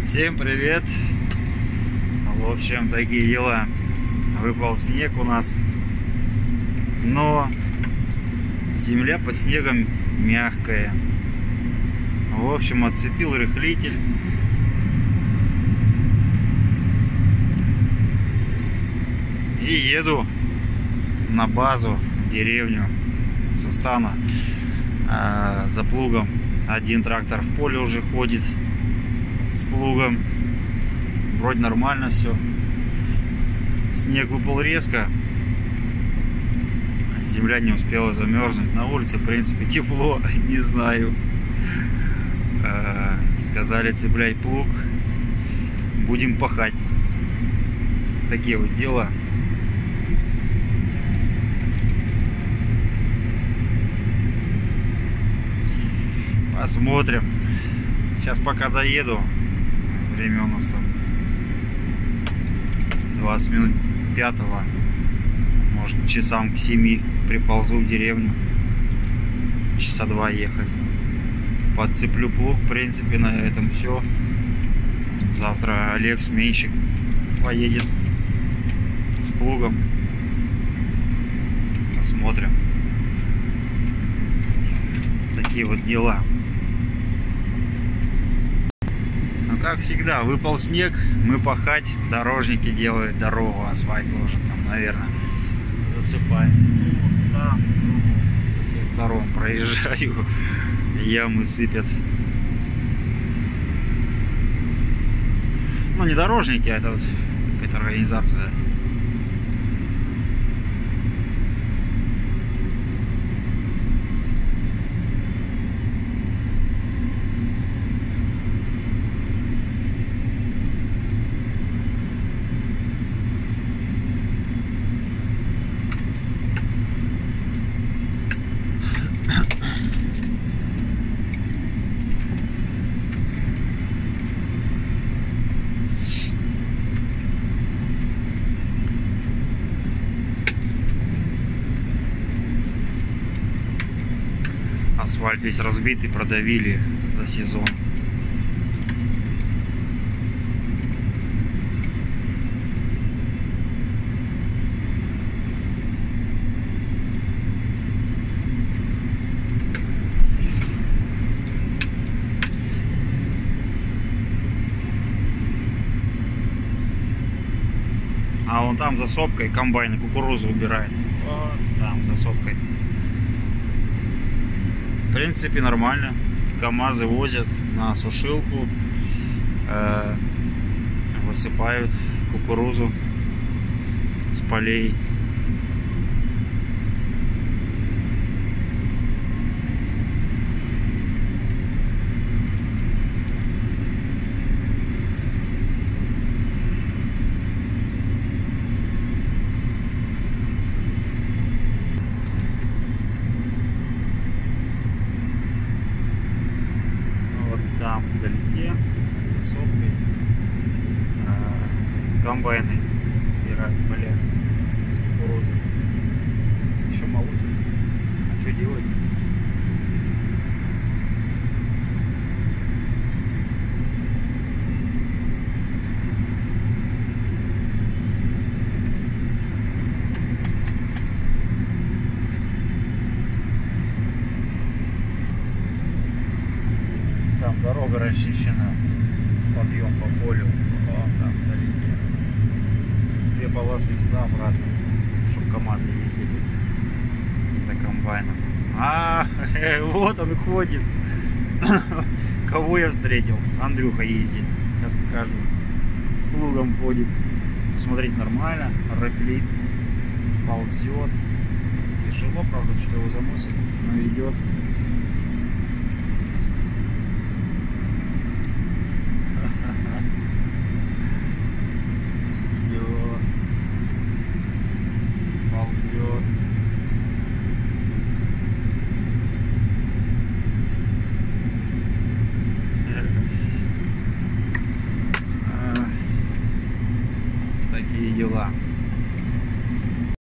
Всем привет! В общем, такие дела. Выпал снег у нас, но земля под снегом мягкая. В общем, отцепил рыхлитель. И еду на базу, в деревню со стана за плугом. Один трактор в поле уже ходит с плугом. Вроде нормально все. Снег выпал резко. Земля не успела замерзнуть. На улице, в принципе, тепло. Не знаю. Сказали, цепляй плуг. Будем пахать. Такие вот дела. Посмотрим. Сейчас пока доеду. Время у нас там 20 минут 5-го. Может, часам к 7 приползу в деревню. Часа 2 ехать. Подцеплю плуг. В принципе, на этом все. Завтра Олег, сменщик, поедет с плугом. Посмотрим. Такие вот дела. Как всегда, выпал снег, мы пахать, дорожники делают дорогу, асфальт ложат, там, наверное, засыпаем. Ну, там, со всех сторон проезжаю, ямы сыпят. Ну, не дорожники, а это вот какая-то организация. Асфальт весь разбитый, продавили за сезон. А вон там за сопкой комбайн кукурузу убирает. Вот там за сопкой. В принципе, нормально. КамАЗы возят на сушилку, высыпают кукурузу с полей. Там вдалеке, за сопкой, комбайны убирают поля с кукурузой. Еще молотят. А что делать? Там дорога расчищена, подъем по полю, вон там вдалеке. 2 полосы туда-обратно, чтобы КамАЗы ездили до комбайнов. Вот он ходит. Кого я встретил? Андрюха ездит. Сейчас покажу. С плугом ходит. Смотрите, нормально, рыхлит, ползет. Тяжело, правда, что его заносит, но идет.